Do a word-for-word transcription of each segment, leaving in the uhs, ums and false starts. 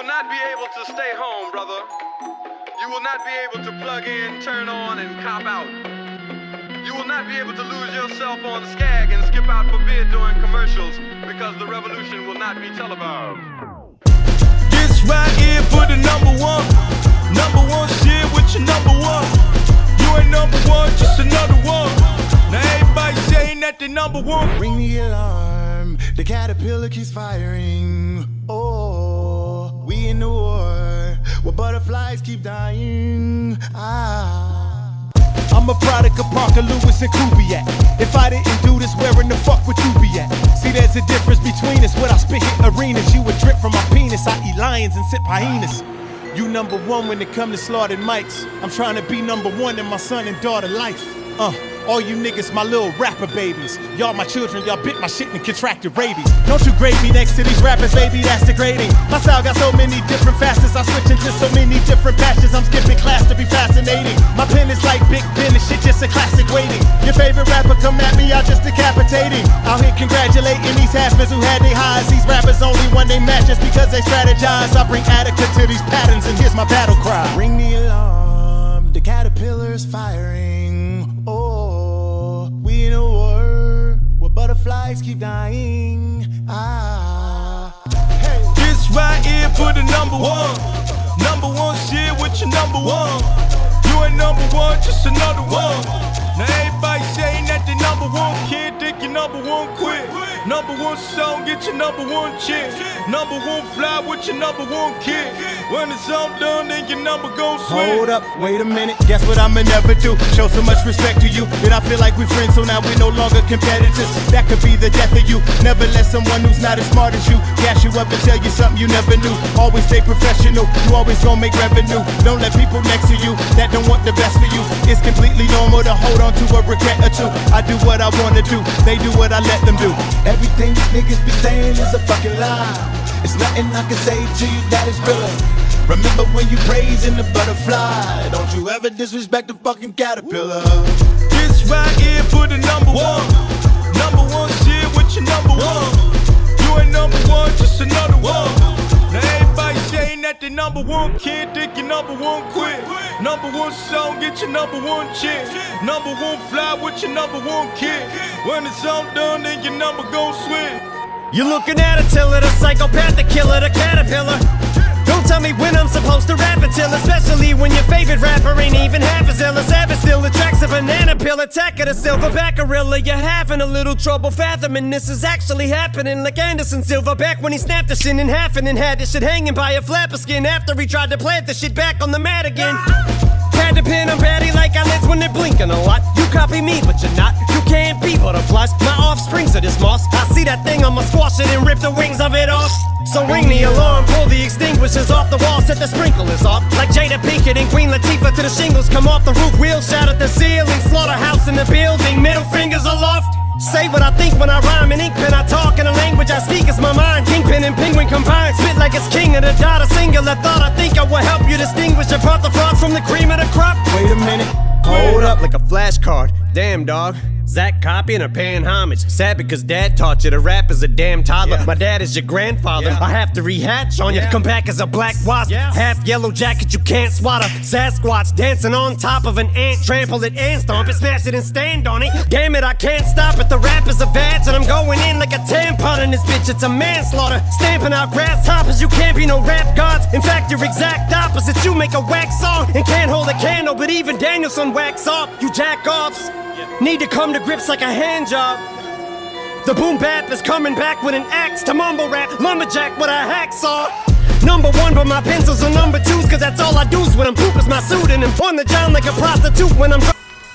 will not be able to stay home, brother. You will not be able to plug in, turn on, and cop out. You will not be able to lose yourself on Skag and skip out for beer during commercials because the revolution will not be televised. This right here for the number one. Number one shit with your number one. You ain't number one, just another one. Now everybody saying that they number one. Ring the alarm, the caterpillar keeps firing. Oh, we in the war, where butterflies keep dying. Ah, I'm a product of Parker, Lewis, and Kubiak. If I didn't do this, where in the fuck would you be at? See, there's a difference between us. What I spit hit arenas. You would drip from my penis. I eat lions and sip hyenas. You number one when it come to slaughtered mics. I'm trying to be number one in my son and daughter life. Uh, all you niggas, my little rapper babies. Y'all my children, y'all bit my shit and contracted rabies. Don't you grade me next to these rappers, baby, that's degrading. My style got so many different facets, I switch into so many different patches. I'm skipping class to be fascinating. My pen is like Big Ben, this shit just a classic waiting. Your favorite rapper come at me, I'll just decapitating. Out here congratulating these has-beens who had their highs. These rappers only when they match just because they strategize. I bring Attica to these patterns and here's my battle cry. ring the alarm, the caterpillar's firing. Oh, we in a war, where butterflies keep dying. Ah, hey. This right here for the number one. Number one shit with your number one. You ain't number one, just another one. Now everybody saying that they number one. Kid, think you number one, quit. Number one song, get your number one chick. Number one fly with your number one kid. When it's all done, then your number gon' swing. Hold up, wait a minute, guess what I'ma never do? Show so much respect to you that I feel like we're friends, so now we're no longer competitors. That could be the death of you. Never let someone who's not as smart as you gas you up and tell you something you never knew. Always stay professional, you always gon' make revenue. Don't let people next to you that don't want the best for you. It's completely normal to hold on to a regret or two. I do what I wanna do, they do what I let them do. Everything these niggas be saying is a fucking lie. It's nothing I can say to you that is real. Remember when you praising the butterfly. Don't you ever disrespect the fucking caterpillar. This right here for the number one. Number one shit with your number one. You ain't number one, just another one. Now everybody saying that they number one. Kid, think you number one, quit. Number one song, get your number one chick. Number one fly with your number one kid. When it's all done, then your number gon' swing. You're looking at a tiller, the psychopath, the killer, the caterpillar. Don't tell me when I'm supposed to rap until, especially when your favorite rapper ain't even half as ill as ever. Still attracts a banana peel, attack of the silverback gorilla. You're having a little trouble fathoming this is actually happening. Like Anderson Silverback when he snapped the shit in half and then had this shit hanging by a flap of skin after he tried to plant the shit back on the mat again. Had to pin on batty like eyelids when they're blinking a lot. You copy me, but you're not. You can't be butterflies. My offsprings are this moss. I see that thing, I'ma squash it and rip the wings of it off. So ring the alarm, pull the extinguishers off the wall, set the sprinklers off. Like Jada Pinkett and Queen Latifah, to the shingles come off the roof, wheels shout at the ceiling, slaughterhouse in the building, middle fingers aloft. Say what I think when I rhyme in ink pen, I talk in a language I speak is my mind. Kingpin and penguin combined, spit like it's king of the dot, a singular thought. I think I will help you distinguish your the frost from the cream of the crop. Wait a minute, hold up. Like a flashcard, damn dog. Zach copying or paying homage. Sad because dad taught you to rap as a damn toddler. Yeah. My dad is your grandfather. Yeah. I have to rehatch on yeah. you. Come back as a black wasp. Yeah. Half yellow jacket you can't swatter. Sasquatch dancing on top of an ant. Trample it and stomp it, smash it and stand on it. Damn it, I can't stop it. The rap is a badge and I'm going in like a tampon in this bitch. It's a manslaughter. Stamping out grasshoppers. You can't be no rap gods. In fact, you're exact opposite. You make a wax song and can't hold a candle. But even Danielson wax off. You jack offs. Need to come to grips like a hand job. The boom bap is coming back with an axe to mumble rap. Lumberjack with a hacksaw. Number one, but my pencils are number twos, cause that's all I do's when I'm poop is my suit. And I'm on the John like a prostitute when I'm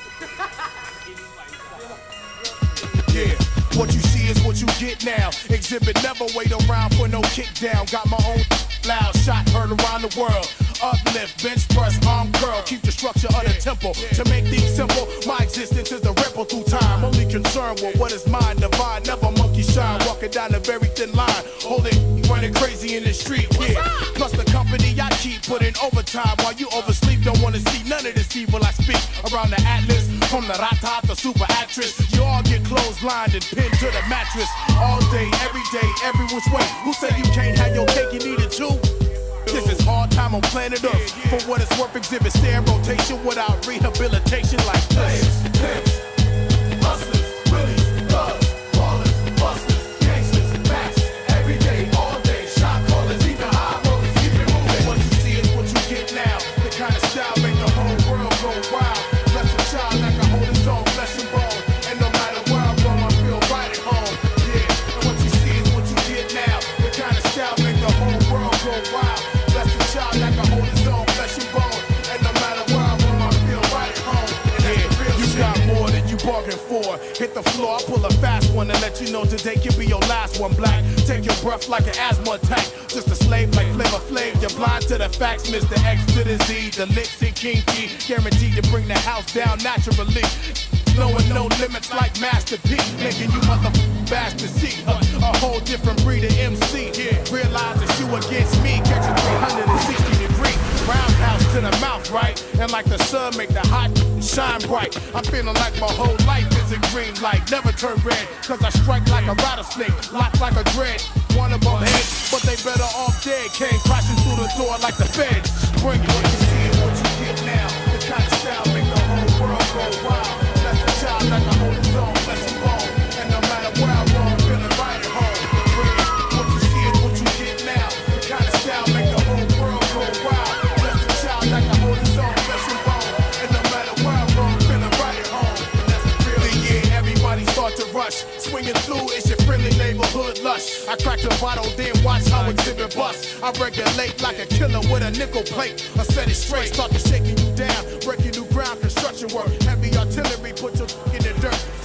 Yeah, what you see is what you get now. Exhibit, never wait around for no kick down. Got my own loud shot heard around the world. Uplift, bench press, arm curl. Keep the structure of the temple. To make things simple, my existence is a ripple through time. Only concerned with what is mine, divine. Never monkey shine, walking down a very thin line. Holding, running crazy in the street, yeah. Plus the company I keep putting overtime. While you oversleep, don't wanna see none of this evil I speak. Around the atlas, from the rata to super actress. You all get clotheslined and pinned to the mattress. All day, every day, every which way. Who said you can't have your cake and eat it too? This is hard time on planet Earth. For what it's worth, exhibit stay in rotation without rehabilitation like this. Pimps, hustlers, willies, thugs, ballers, busters, gangsters, max, every day, all day, shot callers, even high rollers, keep it moving. What you see is what you get now. The kind of style make the whole world go wild. Left a child that can hold his own flesh and bone. And no matter where I go, I feel right at home. Yeah, and what you see is what you get now. The kind of style make the whole world go wild. Left a child that can hold his own flesh and bone. And no matter where I go, I feel right at home. And that's the real shit. You got more than you bargained for. Hit the floor, I pull a fast one and let you know today can be your last one. Black, take your breath like an asthma attack. Just a slave like Flavor Flav. You're blind to the facts, Mister X to the Z. The licks and kinky, guaranteed to bring the house down naturally. Blowing no limits like Master P, making you motherfucking bastards see a, a whole different breed of M C. Yeah. Realize that you against me, catch a three hundred sixty degree roundhouse to the mouth, right? And like the sun, make the hot shine bright. I'm feeling like my whole life is a green light, never turn red, cause I strike like a rattlesnake, lock like a dread. One of them head, but they better off dead. Came crashing through the door like the feds. Bring it, what you see is what you get now. The kind of style make the whole world go wild. That's a child that can hold his own flesh and bone. And no matter where I roam, I'm feeling right at home. Bring it, what you see is what you get now. The kind of style make the whole world go wild. That's a child that can hold his own flesh and bone. And no matter where I roam, I'm feeling right at home. And that's the real yeah, everybody start to rush. Swinging through, it's your friendly neighborhood lush. I crack the bottle, then watch how exhibit bust. I regulate like a killer with a nickel plate. I set it straight, start to shaking you down, breaking new ground, construction work. Heavy artillery, put your in the dirt.